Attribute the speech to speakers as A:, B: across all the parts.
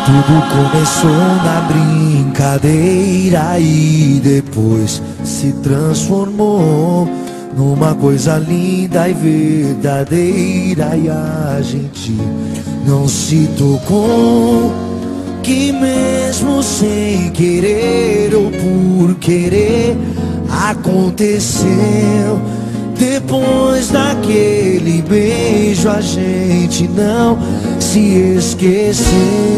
A: Tudo começou na brincadeira e depois se transformou numa coisa linda e verdadeira. E a gente não se tocou que mesmo sem querer ou por querer aconteceu. Depois daquele beijo a gente não se esqueceu.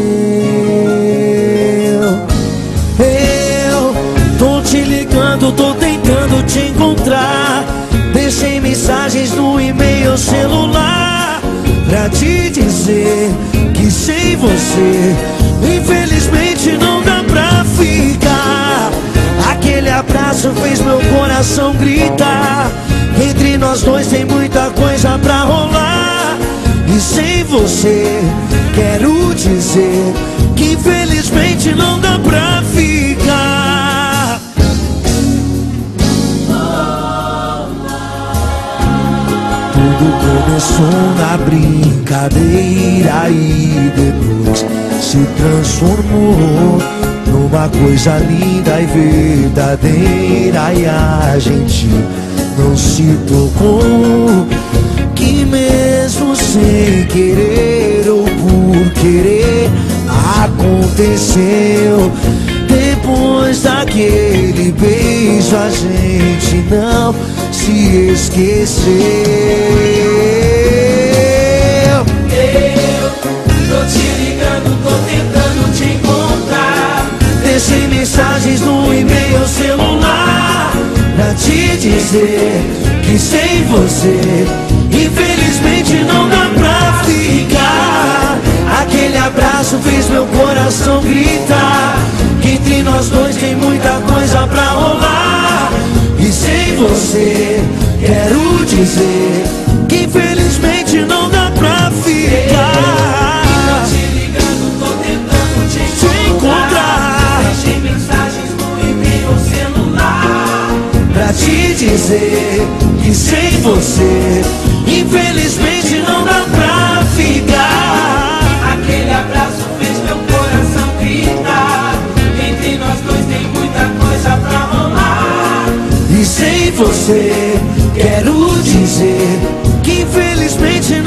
A: Eu tô te ligando, tô tentando te encontrar. Deixei mensagens no e-mail celular pra te dizer que sem você infelizmente não dá pra ficar. Aquele abraço fez meu coração gritar. Entre nós dois tem muita coisa pra rolar. E sem você quero dizer que infelizmente não dá pra ficar. Tudo começou na brincadeira e depois se transformou numa coisa linda e verdadeira. E a gente não se tocou que mesmo sem querer ou por querer aconteceu. Depois daquele beijo a gente não se esqueceu.
B: Eu tô te ligando, tô tentando te encontrar.
A: Deixei mensagens no e-mail celular pra te dizer que sem você infelizmente não dá pra ficar. Aquele abraço fez meu coração gritar. Que entre nós dois tem muita coisa pra rolar. E sem você quero dizer que infelizmente não dá pra ficar.
B: Tô te ligando, tô tentando te encontrar. Deixei mensagens no e-mail celular
A: pra te dizer que sem você infelizmente não dá pra ficar.
B: Aquele abraço fez meu coração gritar. Entre nós dois tem muita coisa pra rolar.
A: E sem você quero dizer que infelizmente